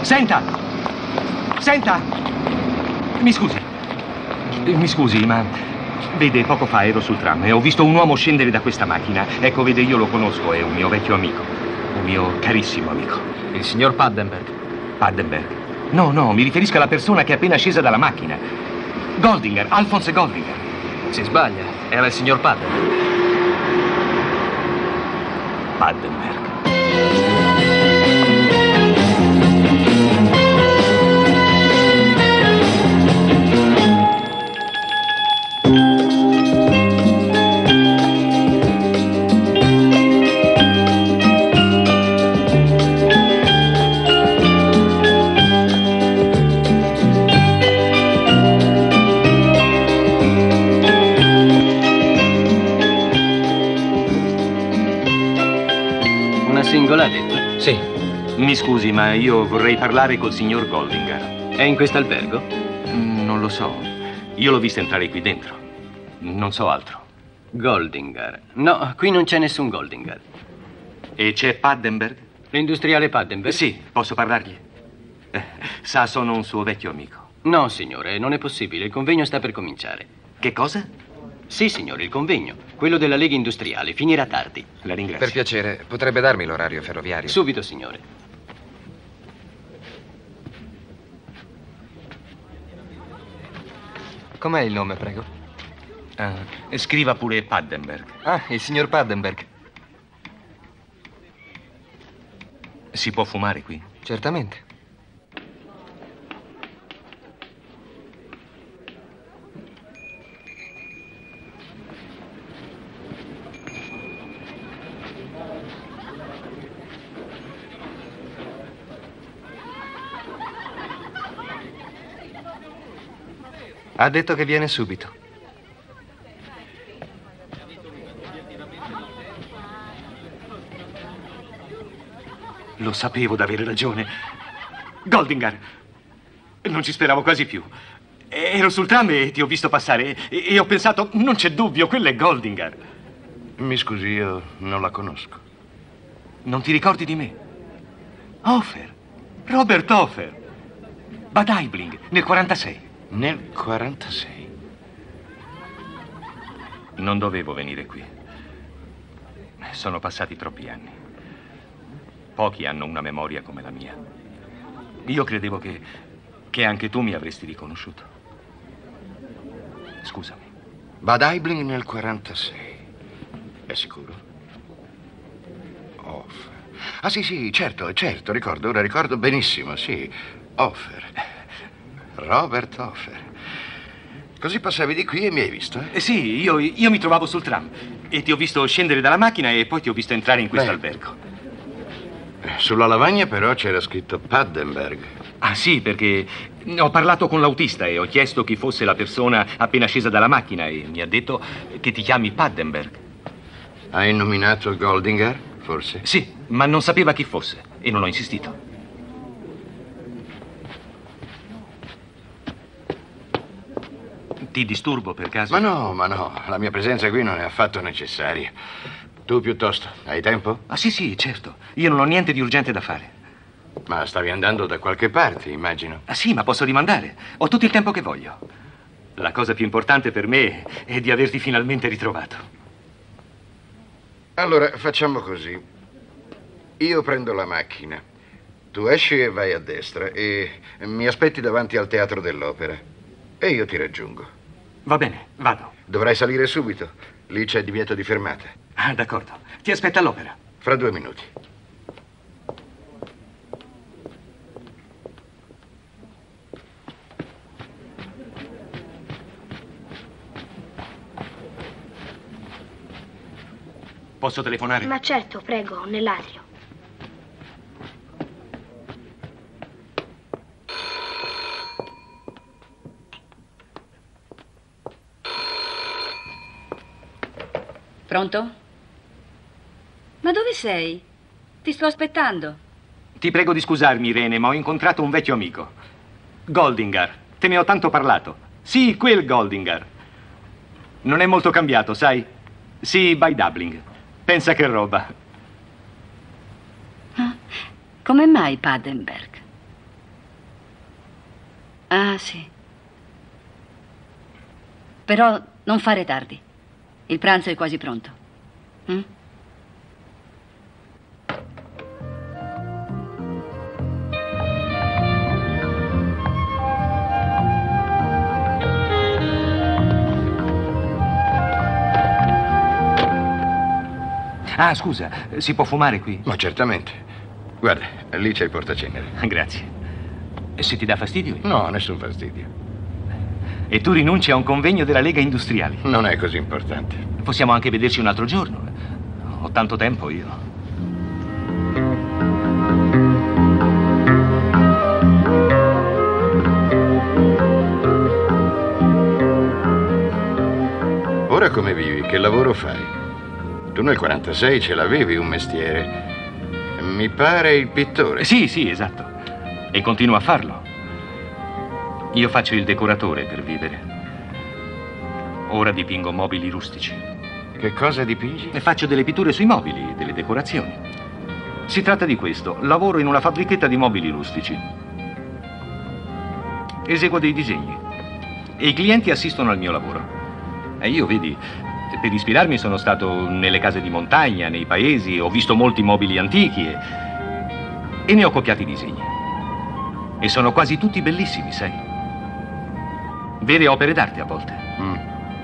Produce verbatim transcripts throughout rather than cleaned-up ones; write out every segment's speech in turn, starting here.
Senta! Senta! Mi scusi. Mi scusi, ma... Vede, poco fa ero sul tram e ho visto un uomo scendere da questa macchina. Ecco, vede, io lo conosco, è un mio vecchio amico. Un mio carissimo amico. Il signor Paddenberg. Paddenberg? No, no, mi riferisco alla persona che è appena scesa dalla macchina. Goldinger, Alphonse Goldinger. Si sbaglia, era il signor Paddenberg. Paddenberg. Singola, ha detto? Sì. Mi scusi, ma io vorrei parlare col signor Goldinger. È in questo albergo? Mm, non lo so. Io l'ho visto entrare qui dentro. Non so altro. Goldinger. No, qui non c'è nessun Goldinger. E c'è Paddenberg? L'industriale Paddenberg? Sì, posso parlargli? Eh, sa, sono un suo vecchio amico. No, signore, non è possibile. Il convegno sta per cominciare. Che cosa? Sì, signore, il convegno. Quello della Lega Industriale. Finirà tardi. La ringrazio. Per piacere, potrebbe darmi l'orario ferroviario? Subito, signore. Com'è il nome, prego? Uh, scriva pure Paddenberg. Ah, il signor Paddenberg. Si può fumare qui? Certamente. Ha detto che viene subito. Lo sapevo d'avere ragione. Goldinger, non ci speravo quasi più. Ero sul tram e ti ho visto passare e ho pensato, non c'è dubbio, quello è Goldinger. Mi scusi, io non la conosco. Non ti ricordi di me? Hofer, Robert Hofer. Bad Aibling, nel quarantasei. Nel quarantasei. Non dovevo venire qui. Sono passati troppi anni. Pochi hanno una memoria come la mia. Io credevo che, che anche tu mi avresti riconosciuto. Scusami. Bad Aibling nel quarantasei. È sicuro? Hofer. Ah sì, sì, certo, certo, ricordo, ora ricordo benissimo, sì. Hofer. Robert Hofer. Così passavi di qui e mi hai visto, eh? Eh sì, io, io mi trovavo sul tram e ti ho visto scendere dalla macchina e poi ti ho visto entrare in questo Beh. albergo. Sulla lavagna però c'era scritto Paddenberg. Ah sì, perché ho parlato con l'autista e ho chiesto chi fosse la persona appena scesa dalla macchina e mi ha detto che ti chiami Paddenberg. Hai nominato Goldinger, forse? Sì, ma non sapeva chi fosse e non ho insistito. Ti disturbo per caso? Ma no, ma no, la mia presenza qui non è affatto necessaria. Tu piuttosto, hai tempo? Ah sì, sì, certo. Io non ho niente di urgente da fare. Ma stavi andando da qualche parte, immagino. Ah sì, ma posso rimandare. Ho tutto il tempo che voglio. La cosa più importante per me è di averti finalmente ritrovato. Allora, facciamo così. Io prendo la macchina. Tu esci e vai a destra e mi aspetti davanti al Teatro dell'Opera. E io ti raggiungo. Va bene, vado. Dovrai salire subito. Lì c'è divieto di fermata. Ah, d'accordo. Ti aspetto all'opera. Fra due minuti. Posso telefonare? Ma certo, prego, nell'atrio. Pronto? Ma dove sei? Ti sto aspettando. Ti prego di scusarmi, Irene, ma ho incontrato un vecchio amico. Goldinger. Te ne ho tanto parlato. Sì, quel Goldinger. Non è molto cambiato, sai? Sì, by Dublin. Pensa che roba. Ah, come mai Paddenberg? Ah, sì. Però non fare tardi. Il pranzo è quasi pronto. Mm? Ah, scusa, si può fumare qui? Ma certamente. Guarda, lì c'è il portacenere. Grazie. E se ti dà fastidio? No, nessun fastidio. E tu rinunci a un convegno della Lega Industriali? Non è così importante. Possiamo anche vederci un altro giorno. Ho tanto tempo io. Ora come vivi? Che lavoro fai? Tu nel quarantasei ce l'avevi un mestiere. Mi pare il pittore. Sì, sì, esatto. E continuo a farlo. Io faccio il decoratore per vivere. Ora dipingo mobili rustici. Che cosa dipingi? E faccio delle pitture sui mobili, delle decorazioni. Si tratta di questo. Lavoro in una fabbrichetta di mobili rustici. Eseguo dei disegni. E i clienti assistono al mio lavoro. E io, vedi, per ispirarmi sono stato nelle case di montagna, nei paesi, ho visto molti mobili antichi e, e ne ho copiati i disegni. E sono quasi tutti bellissimi, sai? Vere opere d'arte a volte. Mm.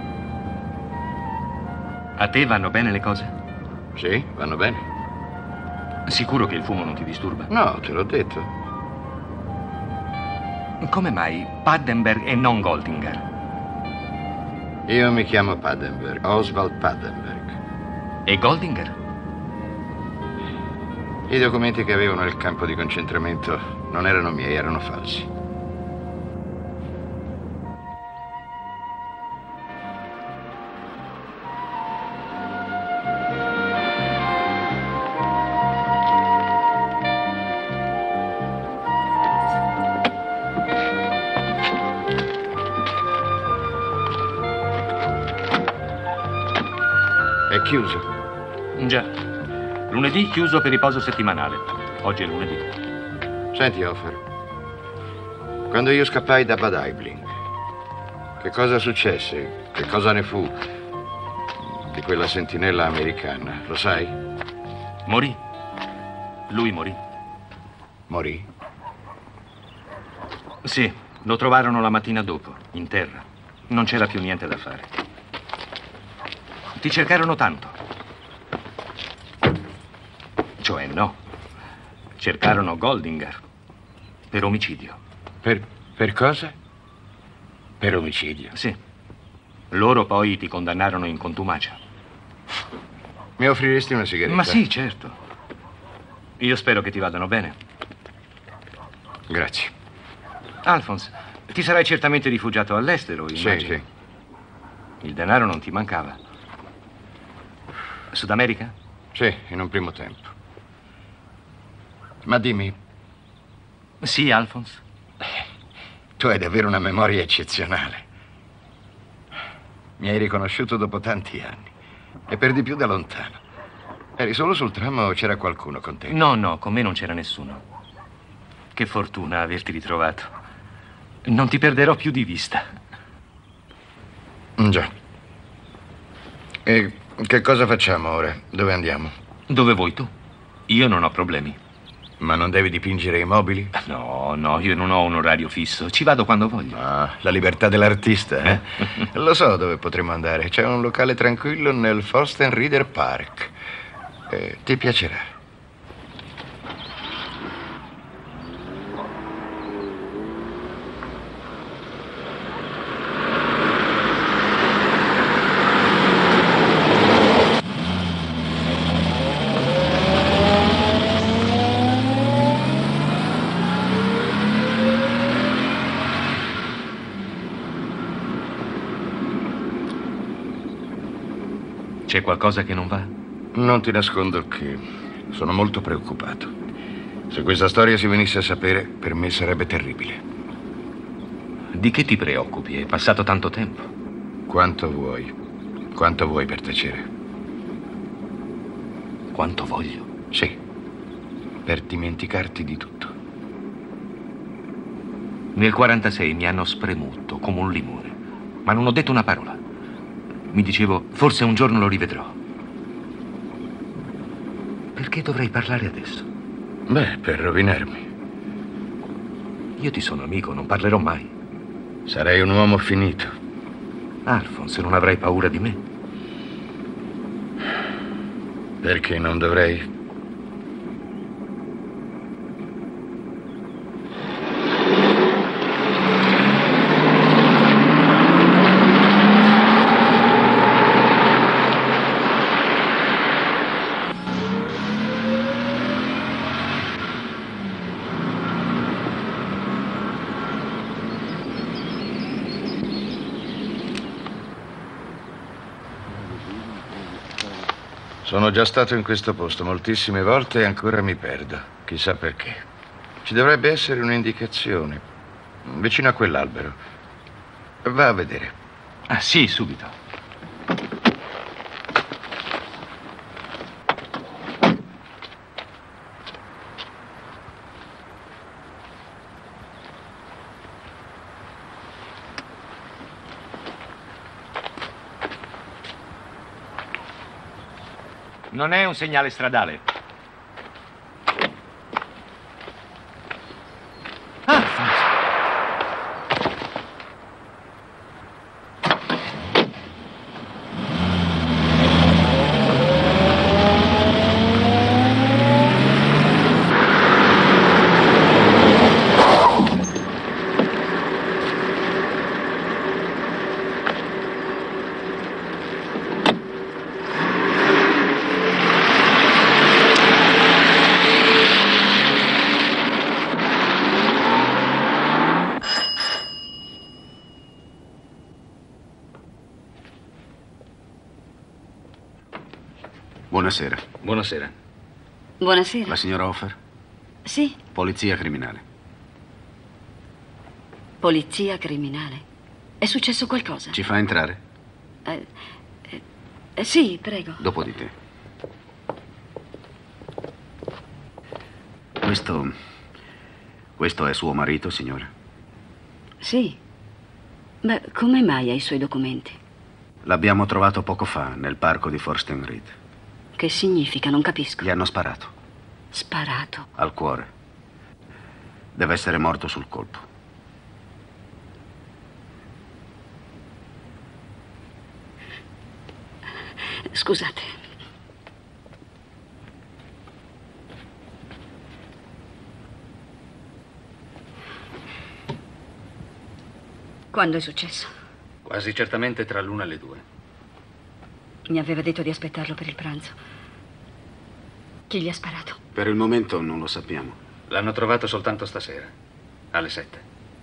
A te vanno bene le cose? Sì, vanno bene. Sicuro che il fumo non ti disturba? No, te l'ho detto. Come mai Paddenberg e non Goldinger? Io mi chiamo Paddenberg, Oswald Paddenberg. E Goldinger? I documenti che avevo nel campo di concentramento non erano miei, erano falsi. È chiuso. Già. Lunedì chiuso per riposo settimanale. Oggi è lunedì. Senti, Hofer, quando io scappai da Bad Aibling, che cosa successe? Che cosa ne fu di quella sentinella americana? Lo sai? Morì. Lui morì. Morì? Sì, lo trovarono la mattina dopo, in terra. Non c'era più niente da fare. Ti cercarono tanto. Cioè, no. Cercarono Goldinger. Per omicidio. Per, per cosa? Per omicidio? Sì. Loro poi ti condannarono in contumacia. Mi offriresti una sigaretta? Ma sì, certo. Io spero che ti vadano bene. Grazie. Alphonse, ti sarai certamente rifugiato all'estero, immagino. Sì, sì. Il denaro non ti mancava. Sud America? Sì, in un primo tempo. Ma dimmi, Sì, Alphonse. tu hai davvero una memoria eccezionale. Mi hai riconosciuto dopo tanti anni. E per di più da lontano. Eri solo sul tram o c'era qualcuno con te? No, no, con me non c'era nessuno. Che fortuna averti ritrovato. Non ti perderò più di vista. Già. E che cosa facciamo ora? Dove andiamo? Dove vuoi tu? Io non ho problemi. Ma non devi dipingere i mobili? No, no, io non ho un orario fisso. Ci vado quando voglio. Ah, la libertà dell'artista, eh? Lo so dove potremo andare. C'è un locale tranquillo nel Forsten Rieder Park. Eh, ti piacerà. C'è qualcosa che non va? Non ti nascondo che sono molto preoccupato. Se questa storia si venisse a sapere, per me sarebbe terribile. Di che ti preoccupi? È passato tanto tempo. Quanto vuoi? Quanto vuoi per tacere? Quanto voglio. Sì, per dimenticarti di tutto. Nel quarantasei mi hanno spremuto come un limone, ma non ho detto una parola. Mi dicevo, forse un giorno lo rivedrò. Perché dovrei parlare adesso? Beh, per rovinarmi. Io ti sono amico, non parlerò mai. Sarei un uomo finito. Alphonse, non avrai paura di me? Perché non dovrei? Sono già stato in questo posto moltissime volte e ancora mi perdo. Chissà perché. Ci dovrebbe essere un'indicazione. Vicino a quell'albero. Va a vedere. Ah, sì, subito. Non è un segnale stradale. Alphonse! Buonasera. Buonasera. Buonasera. La signora Hofer? Sì, Polizia criminale. polizia criminale. È successo qualcosa? Ci fa entrare? Eh, eh, eh, sì, prego. Dopo di te. Questo... Questo è suo marito, signora? Sì. Beh, come mai ha i suoi documenti? L'abbiamo trovato poco fa nel parco di Forsten Reed. Che significa? Non capisco. Gli hanno sparato. Sparato? Al cuore. Deve essere morto sul colpo. Scusate. Quando è successo? Quasi certamente tra l'una e le due. Mi aveva detto di aspettarlo per il pranzo. Chi gli ha sparato? Per il momento non lo sappiamo. L'hanno trovato soltanto stasera, alle sette.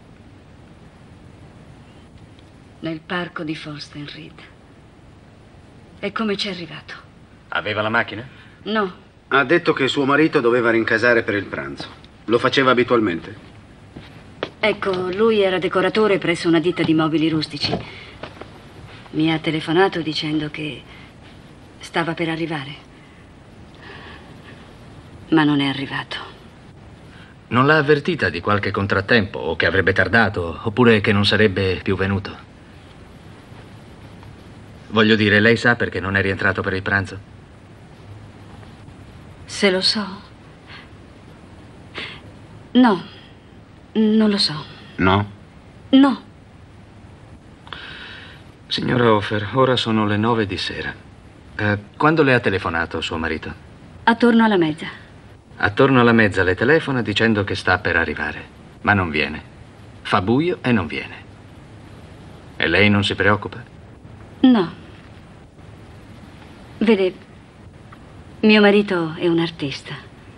Nel parco di Forsten Reed. E come c'è arrivato? Aveva la macchina? No, Ha detto che suo marito doveva rincasare per il pranzo. Lo faceva abitualmente? ecco, lui era decoratore presso una ditta di mobili rustici. Mi ha telefonato dicendo che stava per arrivare. Ma non è arrivato. Non l'ha avvertita di qualche contrattempo o che avrebbe tardato oppure che non sarebbe più venuto? Voglio dire, lei sa perché non è rientrato per il pranzo? Se lo so. No, non lo so. No? No. Signora Hofer, ora sono le nove di sera. Eh, quando le ha telefonato suo marito? Attorno alla mezza. Attorno alla mezza le telefona dicendo che sta per arrivare, ma non viene. Fa buio e non viene. E lei non si preoccupa? No. Vede, mio marito è un artista.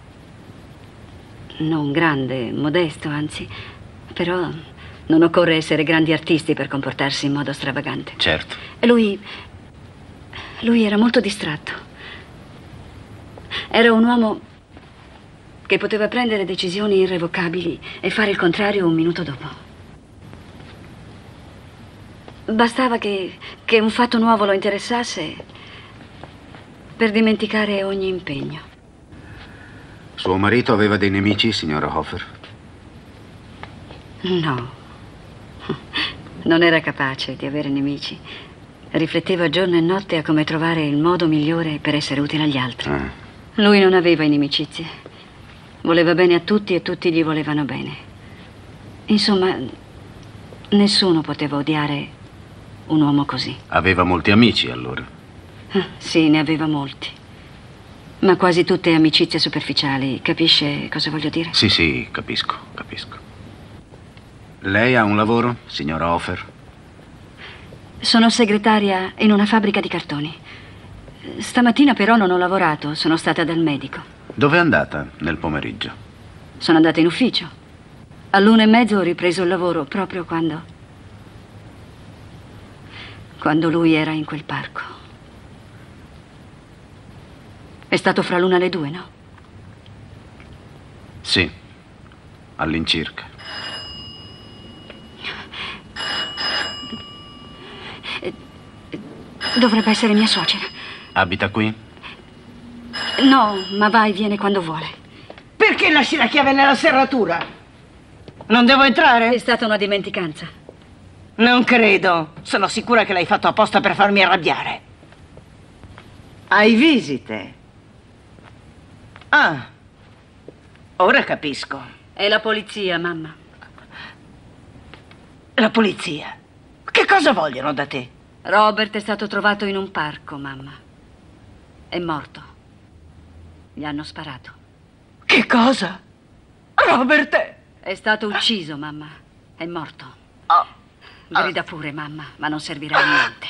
Non grande, modesto, anzi. Però non occorre essere grandi artisti per comportarsi in modo stravagante. Certo. E lui... lui era molto distratto. Era un uomo che poteva prendere decisioni irrevocabili e fare il contrario un minuto dopo. Bastava che, che un fatto nuovo lo interessasse per dimenticare ogni impegno. Suo marito aveva dei nemici, signora Hofer? No. Non era capace di avere nemici. Rifletteva giorno e notte a come trovare il modo migliore per essere utile agli altri. Ah. Lui non aveva inimicizie. Voleva bene a tutti e tutti gli volevano bene. Insomma, nessuno poteva odiare un uomo così. Aveva molti amici, allora? Ah, sì, ne aveva molti. Ma quasi tutte amicizie superficiali. Capisce cosa voglio dire? Sì, sì, capisco, capisco. Lei ha un lavoro, signora Hofer? Sono segretaria in una fabbrica di cartoni. Stamattina però non ho lavorato, sono stata dal medico. Dove è andata nel pomeriggio? Sono andata in ufficio. All'una e mezzo ho ripreso il lavoro proprio quando... quando lui era in quel parco. È stato fra l'una e le due, no? Sì, all'incirca. Dovrebbe essere mia suocera. Abita qui? No, ma va e viene quando vuole. Perché lasci la chiave nella serratura? Non devo entrare? È stata una dimenticanza. Non credo. Sono sicura che l'hai fatto apposta per farmi arrabbiare. Hai visite? Ah, ora capisco. È la polizia, mamma. La polizia? Che cosa vogliono da te? Robert è stato trovato in un parco, mamma. È morto. Gli hanno sparato. Che cosa? Robert è... È stato ucciso, mamma. È morto. Oh. Grida pure, mamma, ma non servirà a niente.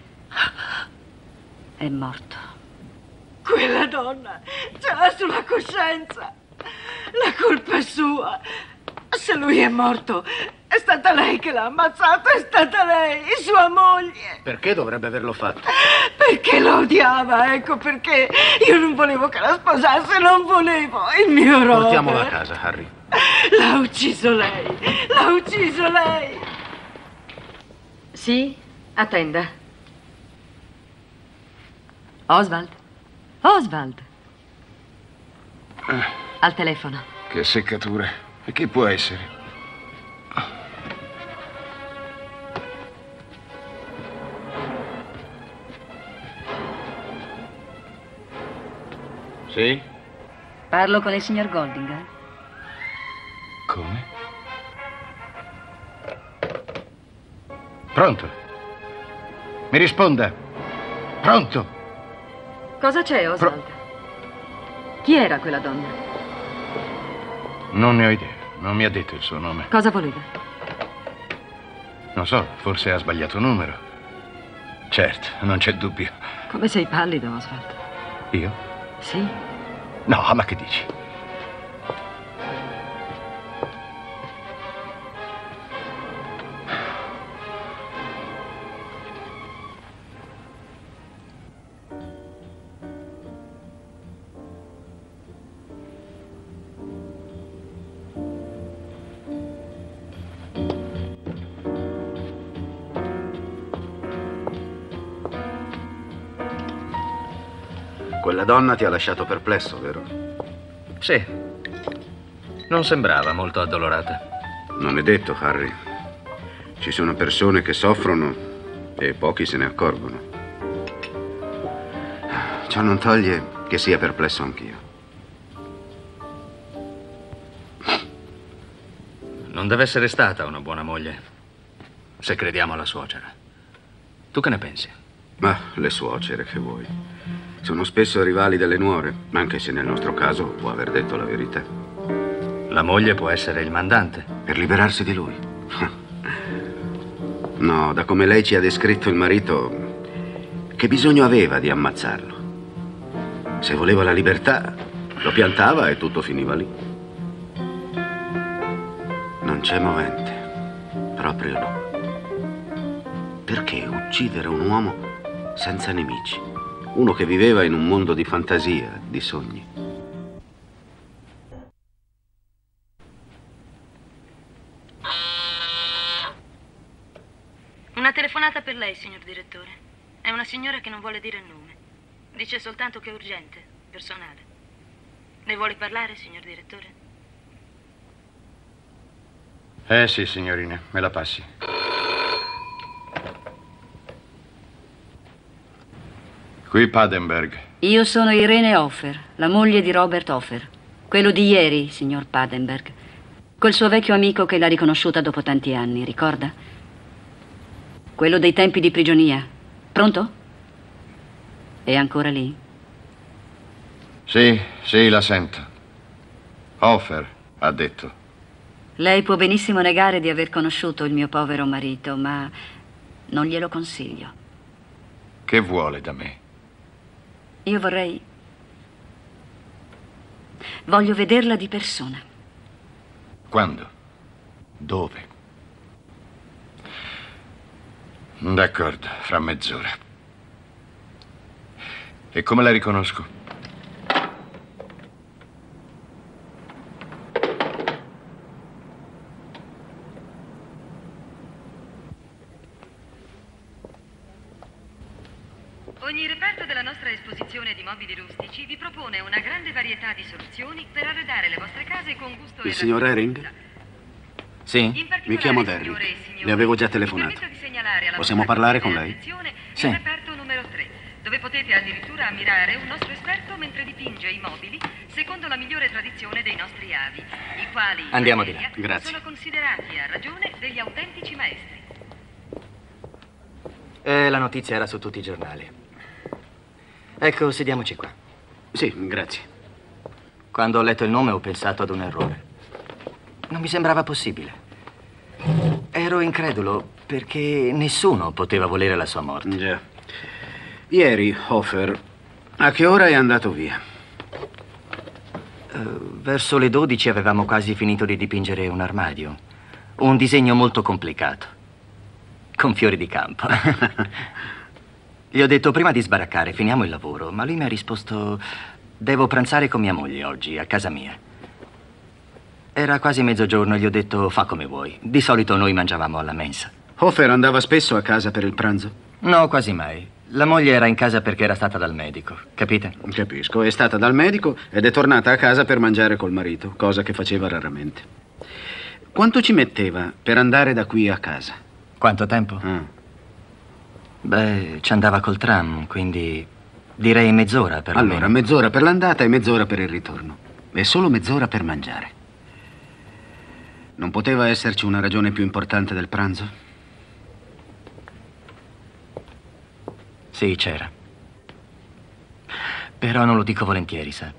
È morto. Quella donna ce l'ha sulla coscienza. La colpa è sua. Se lui è morto, è stata lei che l'ha ammazzato, è stata lei, sua moglie. Perché dovrebbe averlo fatto? Perché lo odiava, ecco perché. Io non volevo che la sposasse, non volevo. Il mio Robert. Portiamolo a casa, Harry. L'ha ucciso lei, l'ha ucciso lei. Sì, attenda. Oswald? Oswald! Al telefono. Che seccatura. E chi può essere? Sì? Parlo con il signor Goldinger. Come? Pronto? Mi risponda. Pronto? Cosa c'è, Oswald? Chi era quella donna? Non ne ho idea. Non mi ha detto il suo nome. Cosa voleva? Non so, forse ha sbagliato numero. Certo, non c'è dubbio. Come sei pallido, Oswald. Io? Sì. No, ma che dici? Quella donna ti ha lasciato perplesso, vero? Sì. Non sembrava molto addolorata. Non è detto, Harry. Ci sono persone che soffrono e pochi se ne accorgono. Ciò non toglie che sia perplesso anch'io. Non deve essere stata una buona moglie, se crediamo alla suocera. Tu che ne pensi? Ma le suocere, che vuoi? Sono spesso rivali delle nuore, anche se nel nostro caso può aver detto la verità. La moglie può essere il mandante. Per liberarsi di lui? No, da come lei ci ha descritto il marito, che bisogno aveva di ammazzarlo? Se voleva la libertà, lo piantava e tutto finiva lì. Non c'è movente, proprio no. Perché uccidere un uomo senza nemici? Uno che viveva in un mondo di fantasia, di sogni. Una telefonata per lei, signor direttore. È una signora che non vuole dire il nome. Dice soltanto che è urgente, personale. Ne vuole parlare, signor direttore? Eh sì, signorina, me la passi. Qui Padenberg. Io sono Irene Hofer, la moglie di Robert Hofer. Quello di ieri, signor Padenberg. Quel suo vecchio amico che l'ha riconosciuta dopo tanti anni, ricorda? Quello dei tempi di prigionia. Pronto? È ancora lì? Sì, sì, la sento. Hofer, ha detto. Lei può benissimo negare di aver conosciuto il mio povero marito, ma non glielo consiglio. Che vuole da me? Io vorrei... Voglio vederla di persona. Quando? Dove? D'accordo, fra mezz'ora. E come la riconosco? Ogni reparto della nostra esposizione di mobili rustici vi propone una grande varietà di soluzioni per arredare le vostre case con gusto e Il signor Herring? Sì, mi chiamo Derrick. Le avevo già telefonato. Possiamo parlare con lei? Sì. Il reparto numero tre, dove potete addirittura ammirare un nostro esperto mentre dipinge i mobili secondo la migliore tradizione dei nostri avi, i quali Andiamo in di là. America Grazie. sono considerati a ragione degli autentici maestri. Eh, la notizia era su tutti i giornali. Ecco, sediamoci qua. Sì, grazie. Quando ho letto il nome ho pensato ad un errore. Non mi sembrava possibile. Ero incredulo perché nessuno poteva volere la sua morte. Già. Ieri, Hofer, a che ora è andato via? Uh, verso le dodici avevamo quasi finito di dipingere un armadio. Un disegno molto complicato. Con fiori di campo. Gli ho detto prima di sbaraccare, finiamo il lavoro, ma lui mi ha risposto: devo pranzare con mia moglie oggi, a casa mia. Era quasi mezzogiorno e gli ho detto: fa come vuoi. Di solito noi mangiavamo alla mensa. Hofer andava spesso a casa per il pranzo? No, quasi mai. La moglie era in casa perché era stata dal medico, capite? Capisco, è stata dal medico ed è tornata a casa per mangiare col marito, cosa che faceva raramente. Quanto ci metteva per andare da qui a casa? Quanto tempo? Ah. Beh, ci andava col tram, quindi direi mezz'ora per Allora, mezz'ora per l'andata e mezz'ora per il ritorno. E solo mezz'ora per mangiare. Non poteva esserci una ragione più importante del pranzo? Sì, c'era. Però non lo dico volentieri, sa.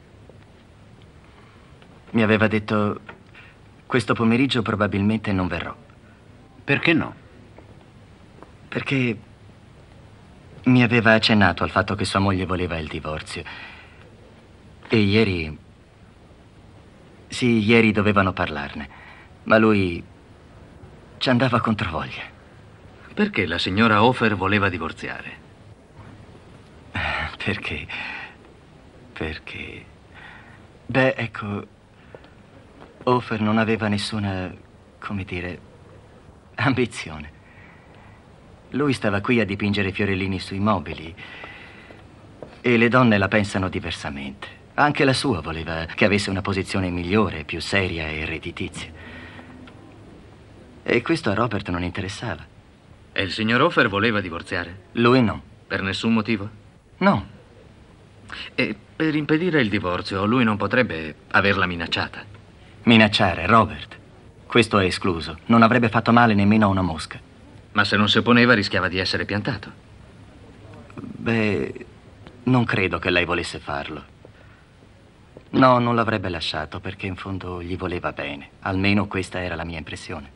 Mi aveva detto: questo pomeriggio probabilmente non verrò. Perché no? Perché mi aveva accennato al fatto che sua moglie voleva il divorzio. E ieri... Sì, ieri dovevano parlarne. Ma lui ci andava controvoglia. Perché la signora Hofer voleva divorziare? Perché? Perché... Beh, ecco... Hofer non aveva nessuna, come dire, ambizione. Lui stava qui a dipingere fiorellini sui mobili e le donne la pensano diversamente. Anche la sua voleva che avesse una posizione migliore, più seria e redditizia. E questo a Robert non interessava. E il signor Hofer voleva divorziare? Lui no. Per nessun motivo? No. E per impedire il divorzio lui non potrebbe averla minacciata? Minacciare Robert? Questo è escluso. Non avrebbe fatto male nemmeno a una mosca. Ma se non si opponeva rischiava di essere piantato. Beh, non credo che lei volesse farlo. No, non l'avrebbe lasciato perché in fondo gli voleva bene. Almeno questa era la mia impressione.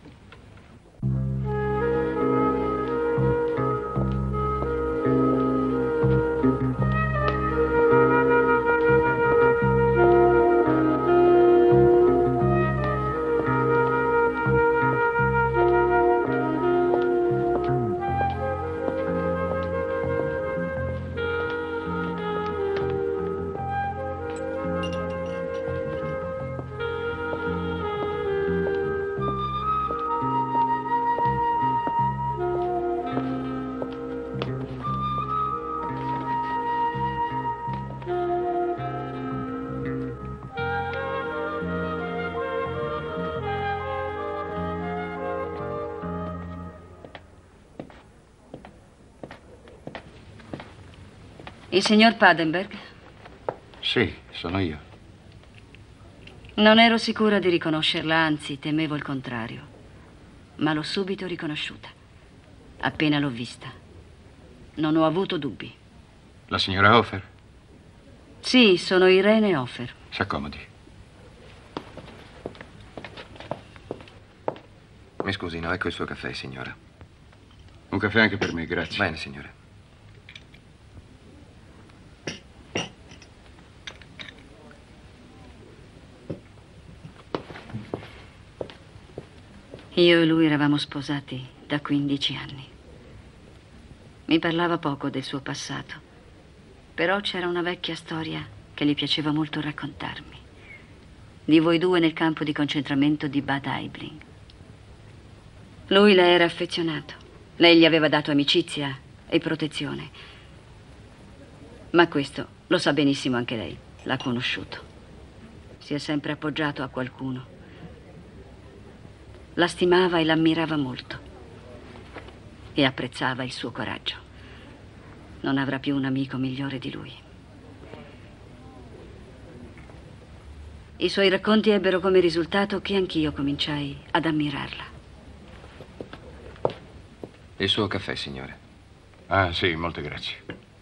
Il signor Padenberg? Sì, sono io. Non ero sicura di riconoscerla, anzi, temevo il contrario. Ma l'ho subito riconosciuta. Appena l'ho vista. Non ho avuto dubbi. La signora Hofer? Sì, sono Irene Hofer. S'accomodi. Mi scusi, no, ecco il suo caffè, signora. Un caffè anche per me, grazie. Bene, signore. Io e lui eravamo sposati da quindici anni. Mi parlava poco del suo passato, però c'era una vecchia storia che gli piaceva molto raccontarmi. Di voi due nel campo di concentramento di Bad Aibling. Lui le era affezionato. Lei gli aveva dato amicizia e protezione. Ma questo lo sa benissimo anche lei. L'ha conosciuto. Si è sempre appoggiato a qualcuno. La stimava e l'ammirava molto. E apprezzava il suo coraggio. Non avrà più un amico migliore di lui. I suoi racconti ebbero come risultato che anch'io cominciai ad ammirarla. Il suo caffè, signore. Ah, sì, molte grazie.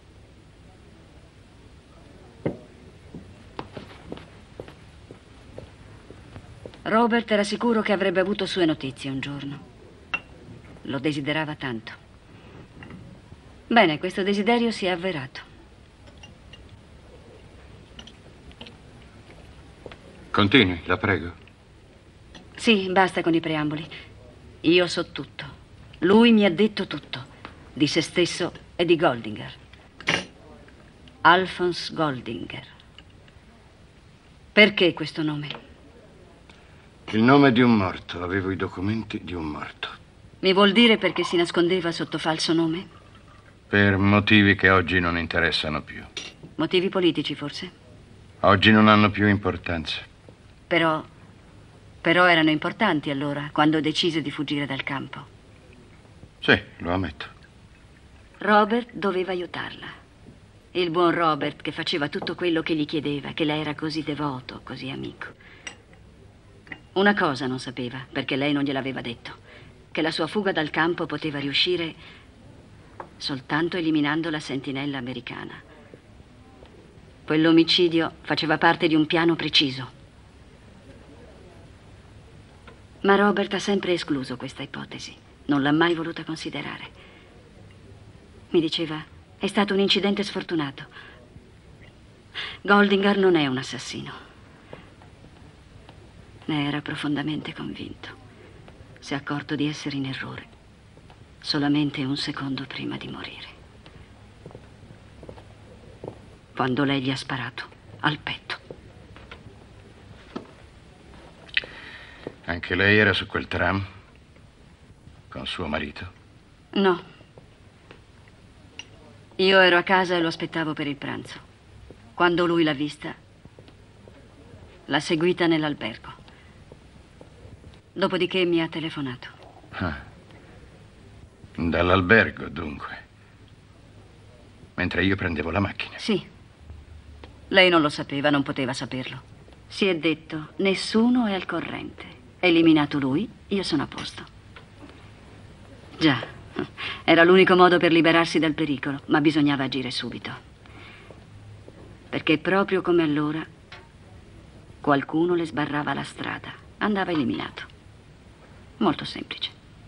Robert era sicuro che avrebbe avuto sue notizie un giorno. Lo desiderava tanto. Bene, questo desiderio si è avverato. Continui, la prego. Sì, basta con i preamboli. Io so tutto. Lui mi ha detto tutto. Di se stesso e di Goldinger. Alphonse Goldinger. Perché questo nome? Il nome di un morto. Avevo i documenti di un morto. Mi vuol dire perché si nascondeva sotto falso nome? Per motivi che oggi non interessano più. Motivi politici, forse? Oggi non hanno più importanza. Però... Però erano importanti allora, quando decise di fuggire dal campo. Sì, lo ammetto. Robert doveva aiutarla. Il buon Robert che faceva tutto quello che gli chiedeva, che lei era così devoto, così amico. Una cosa non sapeva, perché lei non gliel'aveva detto, che la sua fuga dal campo poteva riuscire soltanto eliminando la sentinella americana. Quell'omicidio faceva parte di un piano preciso. Ma Robert ha sempre escluso questa ipotesi. Non l'ha mai voluta considerare. Mi diceva, è stato un incidente sfortunato. Goldinger non è un assassino. Ne era profondamente convinto. Si è accorto di essere in errore solamente un secondo prima di morire. Quando lei gli ha sparato al petto. Anche lei era su quel tram? Con suo marito? No. Io ero a casa e lo aspettavo per il pranzo. Quando lui l'ha vista, l'ha seguita nell'albergo. Dopodiché mi ha telefonato. Ah. Dall'albergo, dunque. Mentre io prendevo la macchina. Sì. Lei non lo sapeva, non poteva saperlo. Si è detto, nessuno è al corrente. Eliminato lui, io sono a posto. Già, era l'unico modo per liberarsi dal pericolo, ma bisognava agire subito. Perché proprio come allora, qualcuno le sbarrava la strada. Andava eliminato. Molto semplice.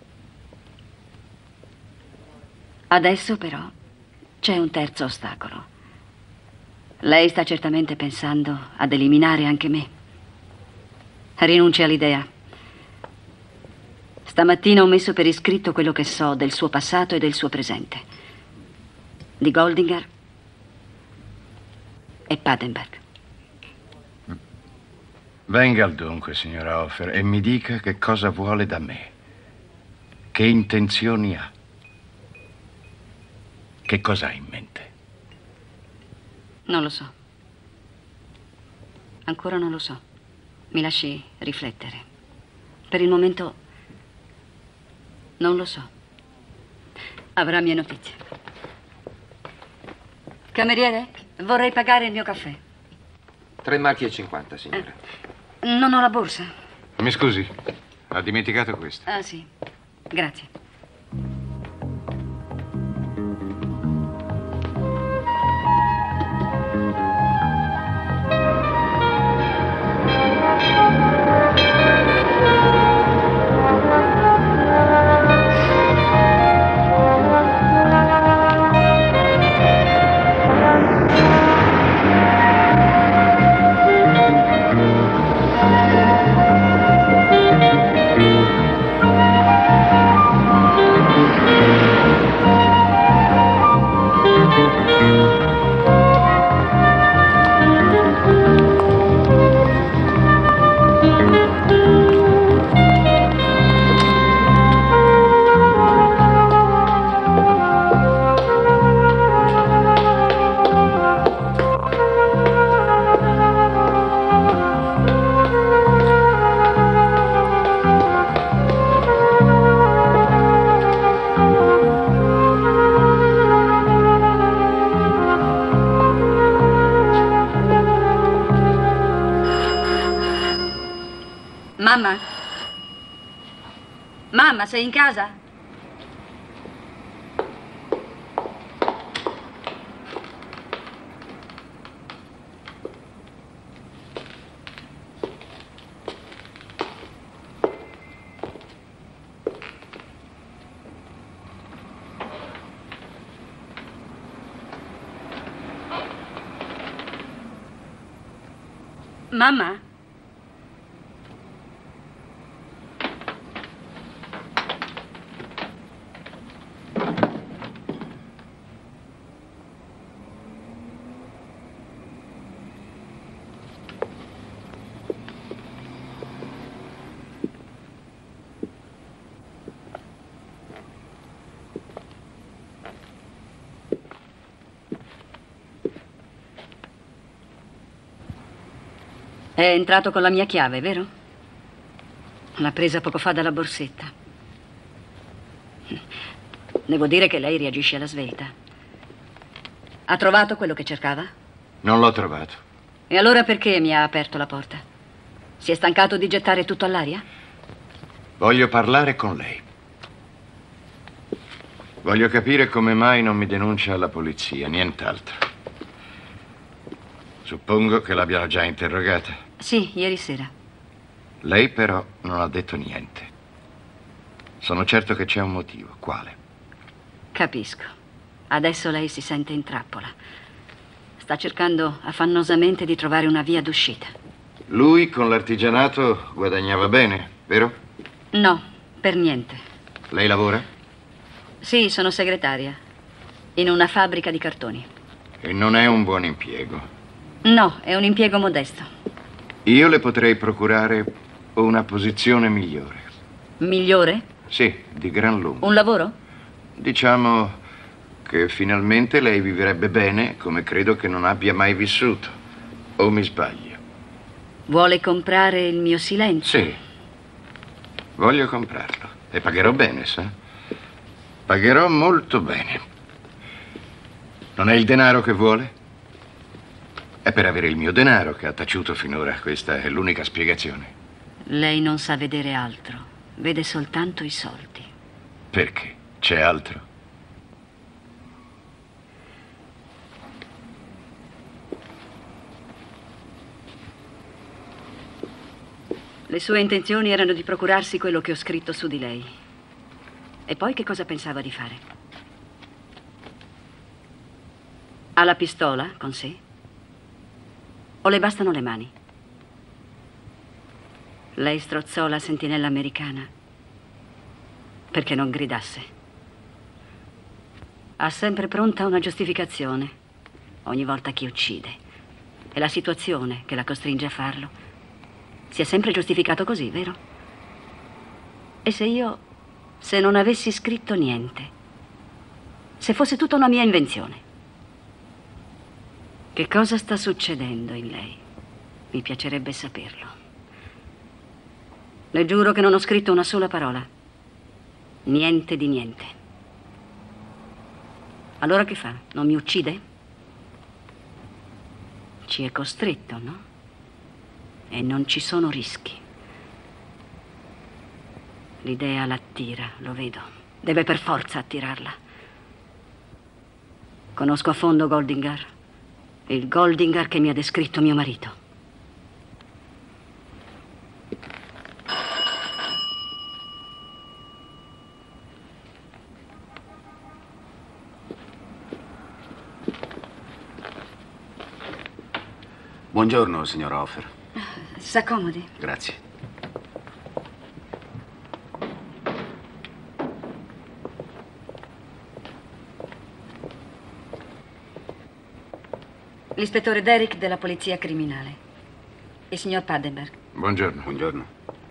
Adesso però c'è un terzo ostacolo. Lei sta certamente pensando ad eliminare anche me. Rinunci all'idea. Stamattina ho messo per iscritto quello che so del suo passato e del suo presente. Di Goldinger e Padenberg. Venga al dunque, signora Hofer, e mi dica che cosa vuole da me. Che intenzioni ha. Che cosa ha in mente? Non lo so. Ancora non lo so. Mi lasci riflettere. Per il momento non lo so. Avrà mie notizie. Cameriere, vorrei pagare il mio caffè. Tre marchi e cinquanta, signore. Eh, non ho la borsa. Mi scusi, ha dimenticato questo. Ah, sì. Grazie. Mamma? Mamma, sei in casa? Mamma? È entrato con la mia chiave, vero? L'ha presa poco fa dalla borsetta. Devo dire che lei reagisce alla svelta. Ha trovato quello che cercava? Non l'ho trovato. E allora perché mi ha aperto la porta? Si è stancato di gettare tutto all'aria? Voglio parlare con lei. Voglio capire come mai non mi denuncia alla polizia, nient'altro. Suppongo che l'abbiano già interrogata. Sì, ieri sera. Lei però non ha detto niente. Sono certo che c'è un motivo. Quale? Capisco. Adesso lei si sente in trappola. Sta cercando affannosamente di trovare una via d'uscita. Lui con l'artigianato guadagnava bene, vero? No, per niente. Lei lavora? Sì, sono segretaria. In una fabbrica di cartoni. E non è un buon impiego. No, è un impiego modesto. Io le potrei procurare una posizione migliore. Migliore? Sì, di gran lunga. Un lavoro? Diciamo che finalmente lei vivrebbe bene come credo che non abbia mai vissuto. O mi sbaglio? Vuole comprare il mio silenzio? Sì. Voglio comprarlo. E pagherò bene, sa? Pagherò molto bene. Non è il denaro che vuole? È per avere il mio denaro che ha taciuto finora. Questa è l'unica spiegazione. Lei non sa vedere altro. Vede soltanto i soldi. Perché? C'è altro? Le sue intenzioni erano di procurarsi quello che ho scritto su di lei. E poi che cosa pensava di fare? Ha la pistola con sé? O le bastano le mani? Lei strozzò la sentinella americana perché non gridasse. Ha sempre pronta una giustificazione ogni volta che uccide. E la situazione che la costringe a farlo si è sempre giustificato così, vero? E se io, se non avessi scritto niente, se fosse tutta una mia invenzione? Che cosa sta succedendo in lei? Mi piacerebbe saperlo. Le giuro che non ho scritto una sola parola. Niente di niente. Allora che fa? Non mi uccide? Ci è costretto, no? E non ci sono rischi. L'idea l'attira, lo vedo. Deve per forza attirarla. Conosco a fondo Goldingar. Il Goldingar che mi ha descritto mio marito. Buongiorno, signor Hofer. S'accomodi. Grazie. L'ispettore Derrick della polizia criminale. Il signor Padenberg. Buongiorno. Buongiorno.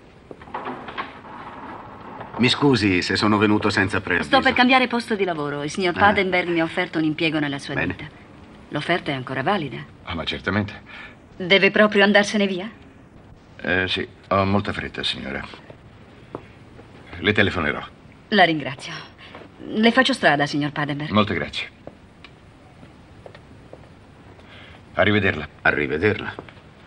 Mi scusi se sono venuto senza preavviso. Sto per cambiare posto di lavoro. Il signor Ah. Padenberg mi ha offerto un impiego nella sua Bene. ditta. L'offerta è ancora valida. Ah, ma certamente. Deve proprio andarsene via? Eh, sì, ho molta fretta, signora. Le telefonerò. La ringrazio. Le faccio strada, signor Padenberg. Molte grazie. Arrivederla. Arrivederla.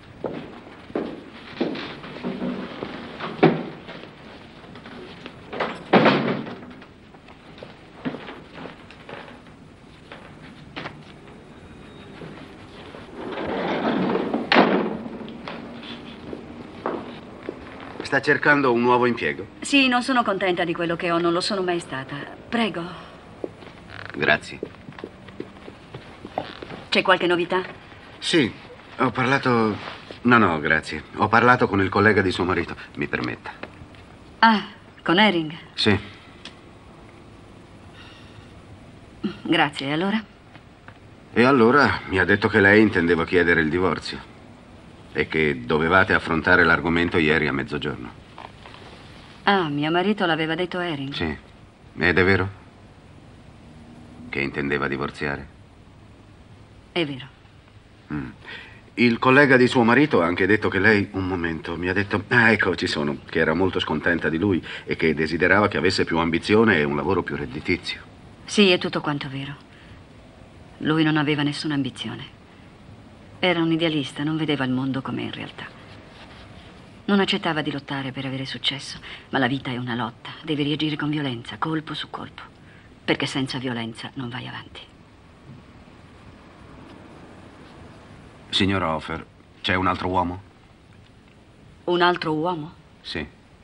Sta cercando un nuovo impiego? Sì, non sono contenta di quello che ho, non lo sono mai stata. Prego. Grazie. C'è qualche novità? Sì, ho parlato... No, no, grazie. Ho parlato con il collega di suo marito. Mi permetta. Ah, con Herring. Sì. Grazie, e allora? E allora mi ha detto che lei intendeva chiedere il divorzio e che dovevate affrontare l'argomento ieri a mezzogiorno. Ah, mio marito l'aveva detto a Herring. Sì. Ed è vero? Che intendeva divorziare? È vero. Mm. Il collega di suo marito ha anche detto che lei, un momento, mi ha detto, ah, ecco, ci sono, che era molto scontenta di lui e che desiderava che avesse più ambizione e un lavoro più redditizio. Sì, è tutto quanto vero. Lui non aveva nessuna ambizione. Era un idealista, non vedeva il mondo com'è in realtà. Non accettava di lottare per avere successo, ma la vita è una lotta. Devi reagire con violenza, colpo su colpo, perché senza violenza non vai avanti. Signor Hofer, c'è un altro uomo? Un altro uomo? Sì.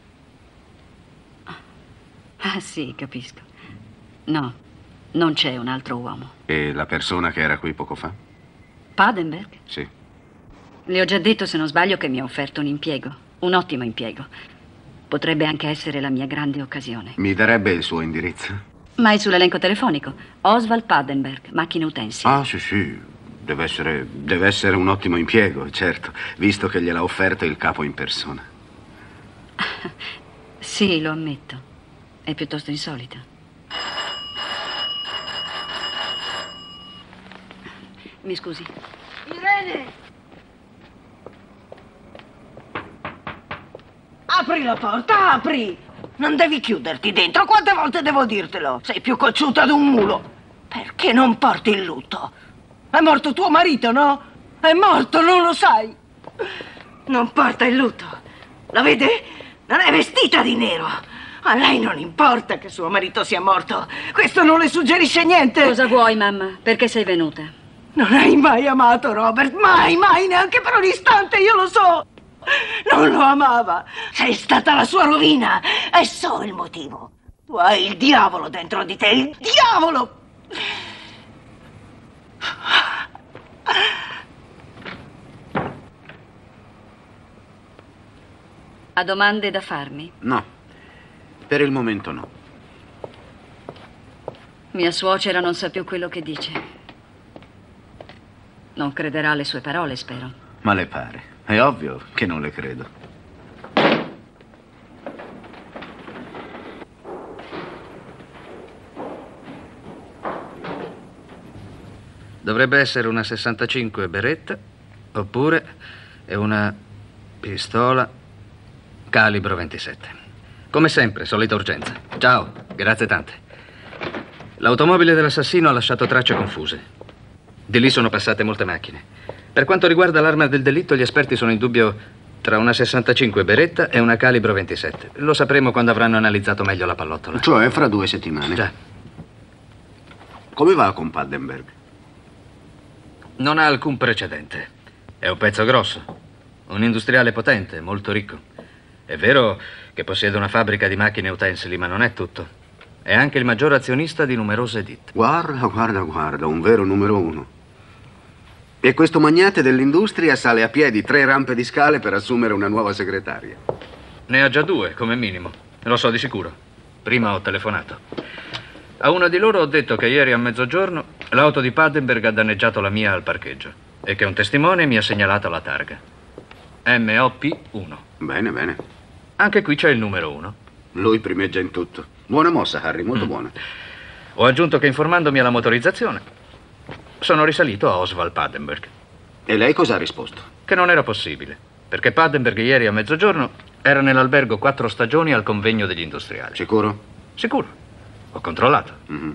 Ah, sì, capisco. No, non c'è un altro uomo. E la persona che era qui poco fa? Padenberg? Sì. Le ho già detto, se non sbaglio, che mi ha offerto un impiego. Un ottimo impiego. Potrebbe anche essere la mia grande occasione. Mi darebbe il suo indirizzo? Ma è sull'elenco telefonico. Oswald Padenberg, macchine utensili. Ah, sì, sì. Deve essere, deve essere un ottimo impiego, certo, visto che gliel'ha offerto il capo in persona. Sì, lo ammetto. È piuttosto insolito. Mi scusi. Irene! Apri la porta, apri! Non devi chiuderti dentro, quante volte devo dirtelo? Sei più cocciuta di un mulo. Perché non porti il lutto? È morto tuo marito, no? È morto, non lo sai? Non porta il lutto. La vede? Non è vestita di nero. A lei non importa che suo marito sia morto. Questo non le suggerisce niente. Cosa vuoi, mamma? Perché sei venuta? Non hai mai amato Robert, mai, mai, neanche per un istante, io lo so. Non lo amava. Sei stata la sua rovina. E so il motivo. Tu hai il diavolo dentro di te, il diavolo! Ha domande da farmi? No, per il momento no. Mia suocera non sa più quello che dice. Non crederà alle sue parole, spero. Ma le pare? È ovvio che non le credo. Dovrebbe essere una sessantacinque Beretta, oppure è una pistola calibro ventisette. Come sempre, solita urgenza. Ciao, grazie tante. L'automobile dell'assassino ha lasciato tracce confuse. Di lì sono passate molte macchine. Per quanto riguarda l'arma del delitto, gli esperti sono in dubbio tra una sessantacinque Beretta e una calibro ventisette. Lo sapremo quando avranno analizzato meglio la pallottola. Cioè fra due settimane? Già. Come va con Paddenberg? Non ha alcun precedente. È un pezzo grosso. Un industriale potente, molto ricco. È vero che possiede una fabbrica di macchine e utensili, ma non è tutto. È anche il maggior azionista di numerose ditte. Guarda, guarda, guarda, un vero numero uno. E questo magnate dell'industria sale a piedi tre rampe di scale per assumere una nuova segretaria. Ne ha già due, come minimo. Lo so di sicuro. Prima ho telefonato. A una di loro ho detto che ieri a mezzogiorno l'auto di Paddenberg ha danneggiato la mia al parcheggio e che un testimone mi ha segnalato la targa. M O P uno. Bene, bene. Anche qui c'è il numero uno. Lui primeggia in tutto. Buona mossa, Harry, molto mm. buona. Ho aggiunto che informandomi alla motorizzazione sono risalito a Oswald Paddenberg. E lei cosa ha risposto? Che non era possibile, perché Paddenberg ieri a mezzogiorno era nell'albergo Quattro Stagioni al convegno degli industriali. Sicuro? Sicuro. Ho controllato. Mm-hmm.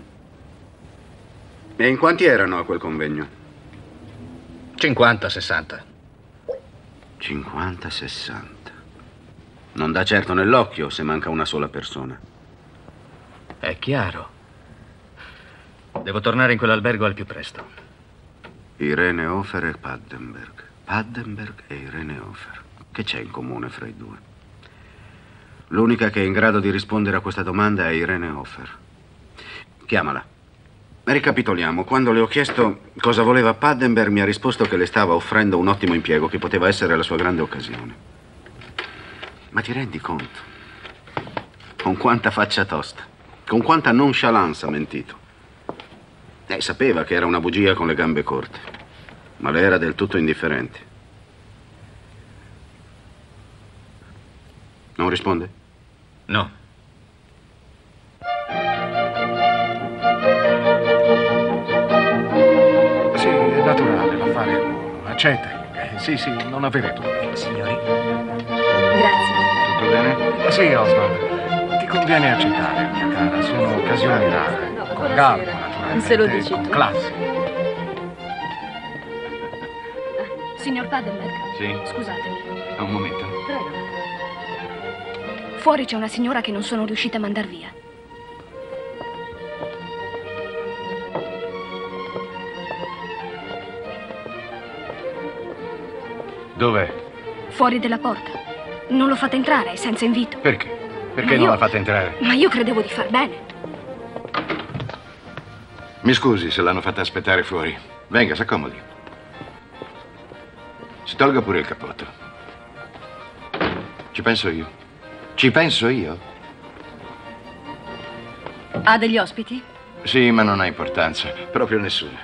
E in quanti erano a quel convegno? cinquanta sessanta. cinquanta sessanta. Non dà certo nell'occhio se manca una sola persona. È chiaro. Devo tornare in quell'albergo al più presto. Irene Hofer e Paddenberg. Paddenberg e Irene Hofer. Che c'è in comune fra i due? L'unica che è in grado di rispondere a questa domanda è Irene Hofer. Chiamala. Ricapitoliamo. Quando le ho chiesto cosa voleva Paddenberg, mi ha risposto che le stava offrendo un ottimo impiego, che poteva essere la sua grande occasione. Ma ti rendi conto? Con quanta faccia tosta, con quanta nonchalance ha mentito. Eh, sapeva che era una bugia con le gambe corte, ma le era del tutto indifferente. Non risponde? No. Sì, è naturale, l'affare è buono. Accetta. Eh, sì, sì, non avere dubbi. Signori. Grazie. Tutto bene? Sì, Oswald. Ti conviene accettare, mia cara. Sono occasioni rare. Con garbo, naturalmente. Se lo dici con tu. classe. Signor Paddenberg. Sì? Scusatemi. Un momento. Prego. Fuori c'è una signora che non sono riuscita a mandar via. Dov'è? Fuori della porta. Non lo fate entrare, è senza invito. Perché? Perché Ma non io- la fate entrare? Ma io credevo di far bene. Mi scusi se l'hanno fatta aspettare fuori. Venga, si accomodi. Si tolga pure il cappotto. Ci penso io. Ci penso io? Ha degli ospiti? Sì, ma non ha importanza. Proprio nessuna.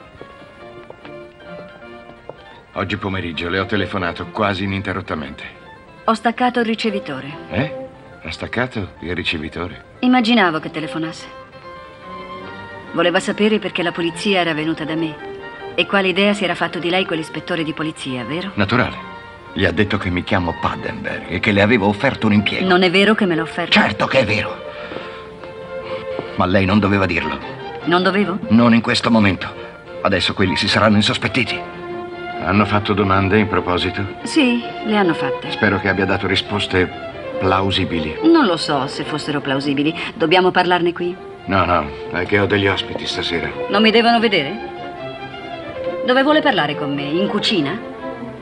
Oggi pomeriggio le ho telefonato quasi ininterrottamente. Ho staccato il ricevitore. Eh? Ha staccato il ricevitore? Immaginavo che telefonasse. Voleva sapere perché la polizia era venuta da me e quale idea si era fatto di lei quell'ispettore di polizia, vero? Naturale. Gli ha detto che mi chiamo Paddenberg e che le avevo offerto un impiego. Non è vero che me l'ha offerto? Certo che è vero. Ma lei non doveva dirlo. Non dovevo? Non in questo momento. Adesso quelli si saranno insospettiti. Hanno fatto domande in proposito? Sì, le hanno fatte. Spero che abbia dato risposte plausibili. Non lo so se fossero plausibili. Dobbiamo parlarne qui? No, no, è che ho degli ospiti stasera. Non mi devono vedere? Dove vuole parlare con me? In cucina?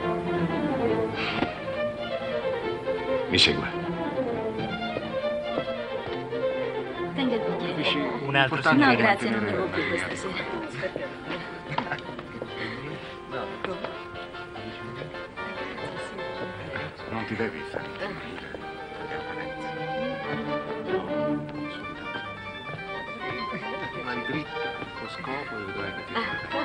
Mi segua. Tenga il bicchiere. Un altro No, signore. grazie, non bevo più questa sera. Non ti devi fare Vai dritta, con scopo e vedrai che ti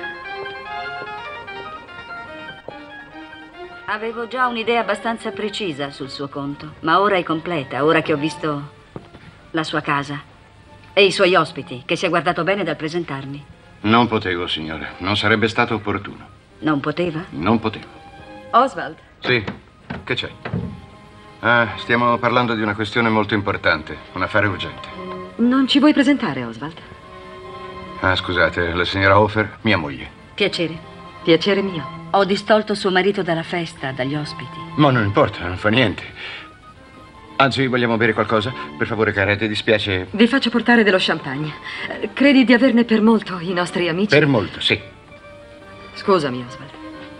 Avevo già un'idea abbastanza precisa sul suo conto, ma ora è completa, ora che ho visto la sua casa e i suoi ospiti, che si è guardato bene dal presentarmi. Non potevo, signore. Non sarebbe stato opportuno. Non poteva? Non potevo. Oswald. Sì, che c'è? Ah, stiamo parlando di una questione molto importante, un affare urgente. Non ci vuoi presentare, Oswald? Ah, scusate, la signora Hofer, mia moglie. Piacere. Piacere mio. Ho distolto suo marito dalla festa, dagli ospiti. Ma non importa, non fa niente. Anzi, vogliamo bere qualcosa? Per favore, cara, ti dispiace? Vi faccio portare dello champagne. Eh, Credi di averne per molto i nostri amici? Per molto, sì. Scusami, Oswald.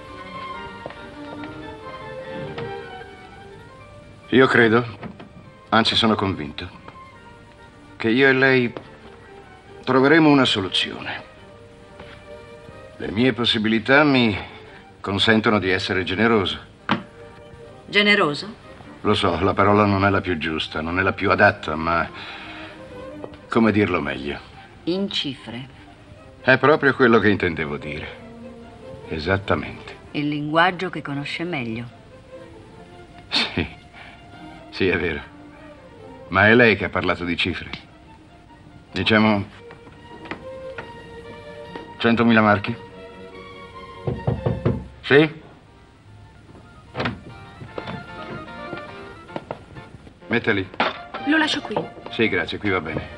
Io credo, anzi sono convinto, che io e lei troveremo una soluzione. Le mie possibilità mi consentono di essere generoso. Generoso? Lo so, la parola non è la più giusta, non è la più adatta, ma come dirlo meglio? In cifre. È proprio quello che intendevo dire. Esattamente. Il linguaggio che conosce meglio. Sì, sì, è vero. Ma è lei che ha parlato di cifre. Diciamo centomila marchi? Sì? Metta lì. Lo lascio qui. Sì, grazie, qui va bene.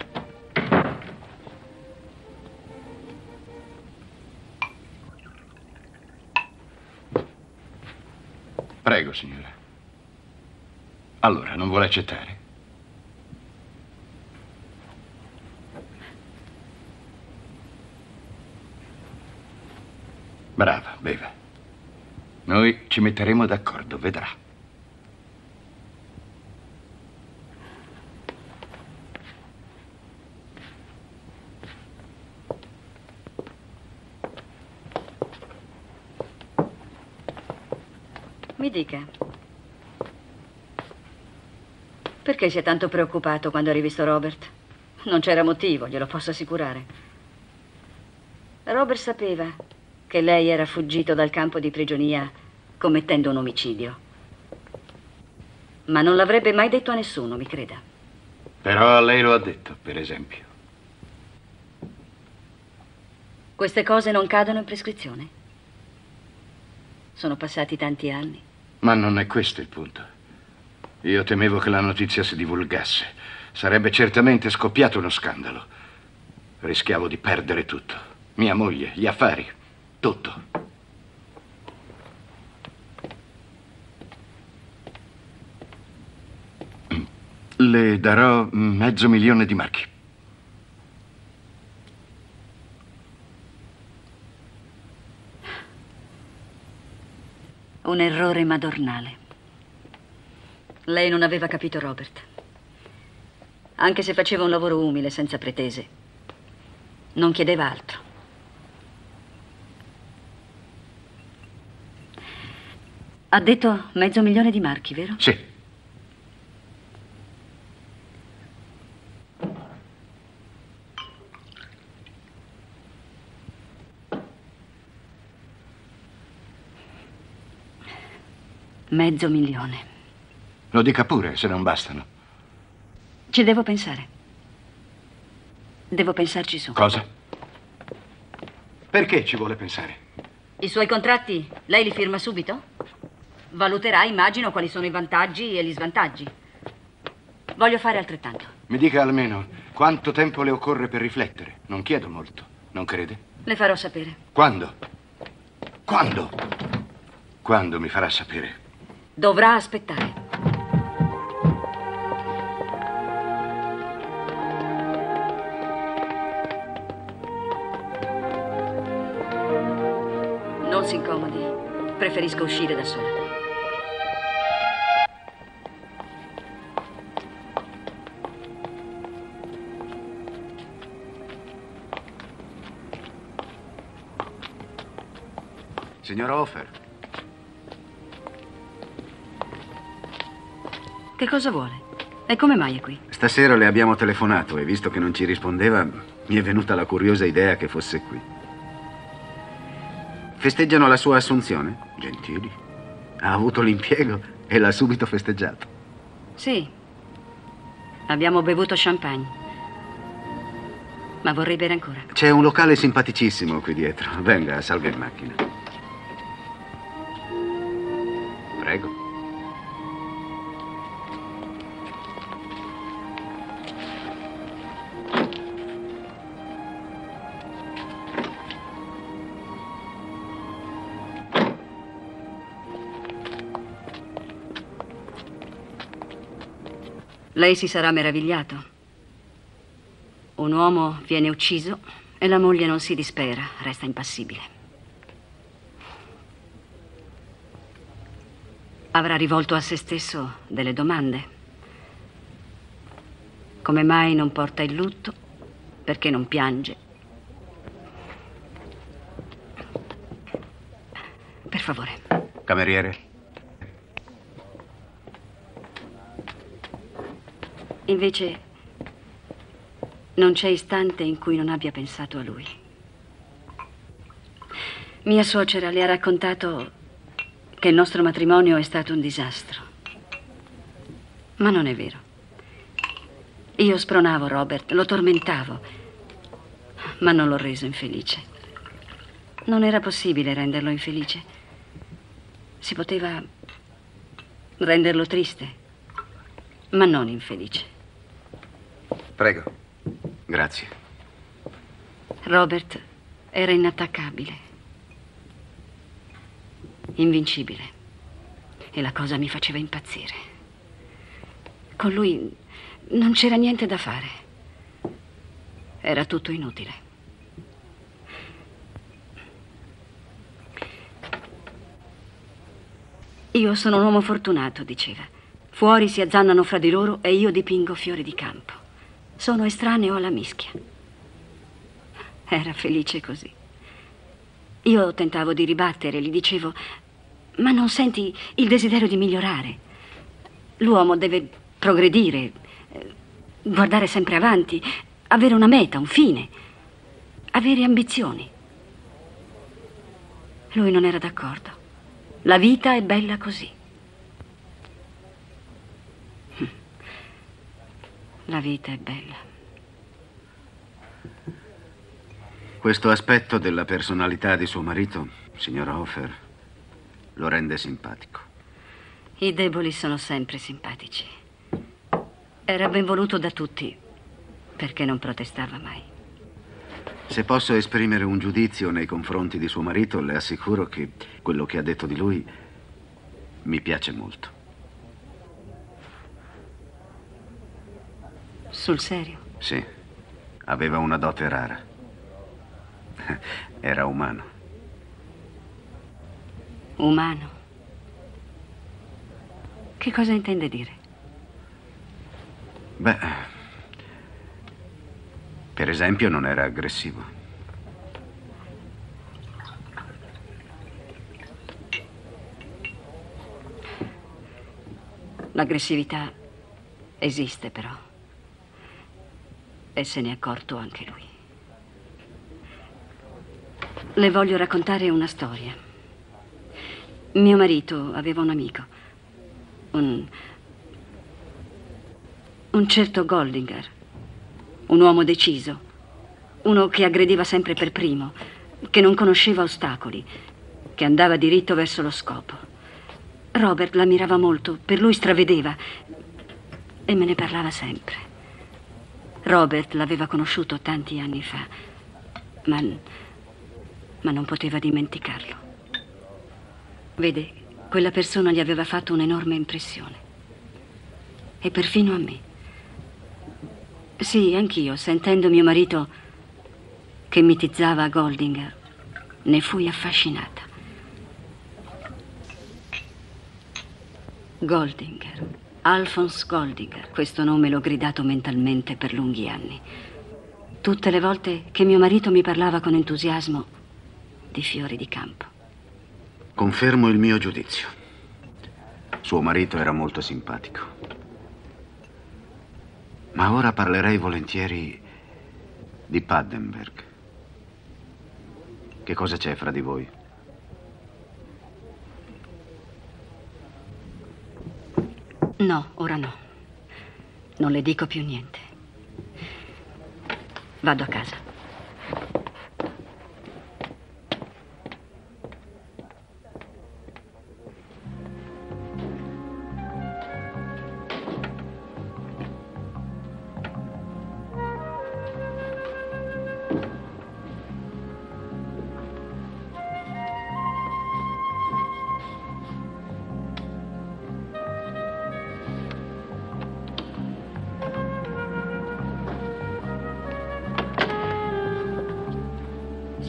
Prego, signora. Allora, non vuole accettare? Brava, beva. Noi ci metteremo d'accordo, vedrà. Mi dica, perché si è tanto preoccupato quando ha rivisto Robert? Non c'era motivo, glielo posso assicurare. Robert sapeva che lei era fuggito dal campo di prigionia commettendo un omicidio. Ma non l'avrebbe mai detto a nessuno, mi creda. Però a lei lo ha detto, per esempio. Queste cose non cadono in prescrizione? Sono passati tanti anni. Ma non è questo il punto. Io temevo che la notizia si divulgasse. Sarebbe certamente scoppiato uno scandalo. Rischiavo di perdere tutto. Mia moglie, gli affari, tutto. Le darò mezzo milione di marchi. Un errore madornale. Lei non aveva capito Robert. Anche se faceva un lavoro umile, senza pretese, non chiedeva altro. Ha detto mezzo milione di marchi, vero? Sì. Mezzo milione. Lo dica pure, se non bastano. Ci devo pensare. Devo pensarci su. Cosa? Perché ci vuole pensare? I suoi contratti, lei li firma subito? Valuterà, immagino, quali sono i vantaggi e gli svantaggi. Voglio fare altrettanto. Mi dica almeno quanto tempo le occorre per riflettere. Non chiedo molto, non crede? Le farò sapere. Quando? Quando? Quando mi farà sapere? Dovrà aspettare. Non si incomodi. Preferisco uscire da sola. Signor Hofer. Che cosa vuole? E come mai è qui? Stasera le abbiamo telefonato e visto che non ci rispondeva, mi è venuta la curiosa idea che fosse qui. Festeggiano la sua assunzione? Gentili. Ha avuto l'impiego e l'ha subito festeggiato. Sì. Abbiamo bevuto champagne. Ma vorrei bere ancora. C'è un locale simpaticissimo qui dietro. Venga, salga in macchina. Prego. Lei si sarà meravigliato. Un uomo viene ucciso e la moglie non si dispera, resta impassibile. Avrà rivolto a se stesso delle domande. Come mai non porta il lutto? Perché non piange? Per favore. Cameriere. Invece non c'è istante in cui non abbia pensato a lui. Mia suocera le ha raccontato che il nostro matrimonio è stato un disastro. Ma non è vero. Io spronavo Robert, lo tormentavo, ma non l'ho reso infelice. Non era possibile renderlo infelice. Si poteva renderlo triste, ma non infelice. Prego. Grazie. Robert era inattaccabile, invincibile, e la cosa mi faceva impazzire. Con lui non c'era niente da fare. Era tutto inutile. Io sono un uomo fortunato, diceva. Fuori si azzannano fra di loro e io dipingo fiori di campo. Sono estraneo alla mischia. Era felice così. Io tentavo di ribattere, gli dicevo: ma non senti il desiderio di migliorare? L'uomo deve progredire, guardare sempre avanti, avere una meta, un fine, avere ambizioni. Lui non era d'accordo. La vita è bella così. La vita è bella. Questo aspetto della personalità di suo marito, signora Hofer, lo rende simpatico. I deboli sono sempre simpatici. Era ben voluto da tutti, perché non protestava mai. Se posso esprimere un giudizio nei confronti di suo marito, le assicuro che quello che ha detto di lui mi piace molto. Sul serio? Sì, aveva una dote rara. Era umano. Umano? Che cosa intende dire? Beh, per esempio non era aggressivo. L'aggressività esiste però. E se ne è accorto anche lui. Le voglio raccontare una storia. Mio marito aveva un amico, un, un certo Goldinger, un uomo deciso, uno che aggrediva sempre per primo, che non conosceva ostacoli, che andava diritto verso lo scopo. Robert l'ammirava molto, per lui stravedeva e me ne parlava sempre. Robert l'aveva conosciuto tanti anni fa, ma, ma non poteva dimenticarlo. Vede, quella persona gli aveva fatto un'enorme impressione. E perfino a me. Sì, anch'io, sentendo mio marito che mitizzava Goldinger, ne fui affascinata. Goldinger. Alphonse Goldinger, questo nome l'ho gridato mentalmente per lunghi anni. Tutte le volte che mio marito mi parlava con entusiasmo di fiori di campo. Confermo il mio giudizio. Suo marito era molto simpatico. Ma ora parlerei volentieri di Paddenberg. Che cosa c'è fra di voi? No, ora no. Non le dico più niente. Vado a casa.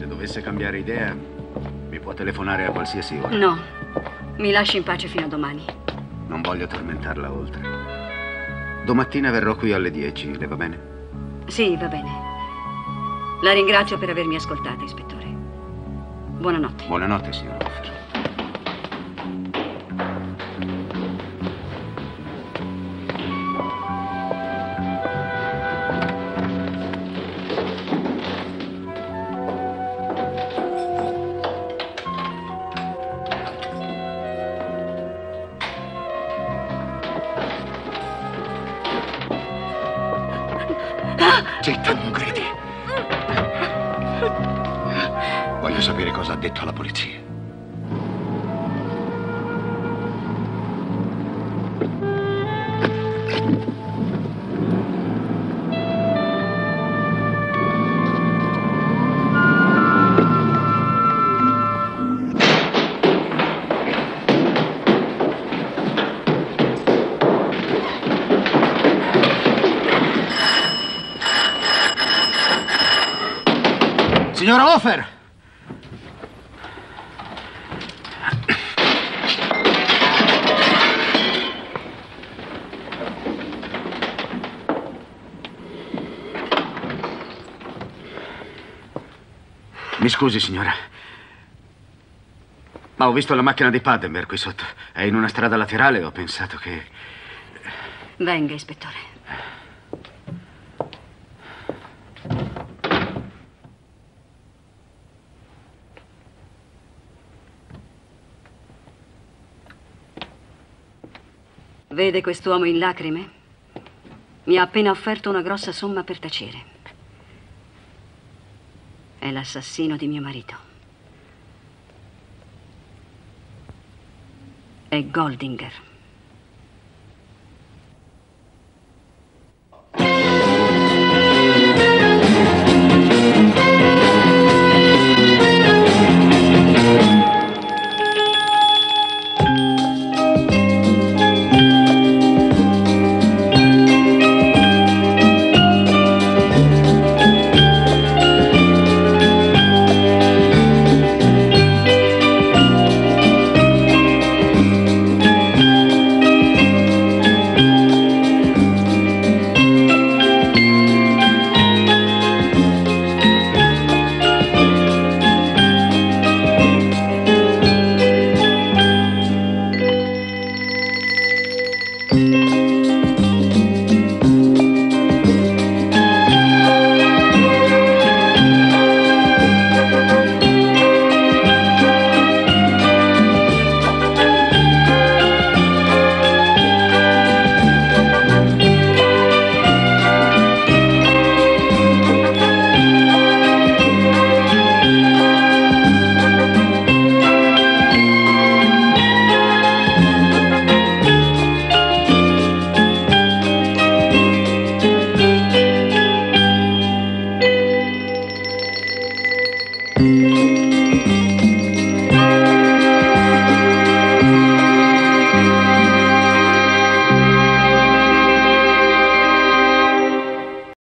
Se dovesse cambiare idea, mi può telefonare a qualsiasi ora. No, mi lasci in pace fino a domani. Non voglio tormentarla oltre. Domattina verrò qui alle dieci, le va bene? Sì, va bene. La ringrazio per avermi ascoltata, ispettore. Buonanotte. Buonanotte, signor Offer. Zitta, non credi. Voglio sapere cosa ha detto alla polizia. Signora Offer! Mi scusi, signora. Ma ho visto la macchina di Paddenberg qui sotto. È in una strada laterale e ho pensato che... Venga, ispettore. Vede quest'uomo in lacrime? Mi ha appena offerto una grossa somma per tacere. È l'assassino di mio marito. È Goldinger.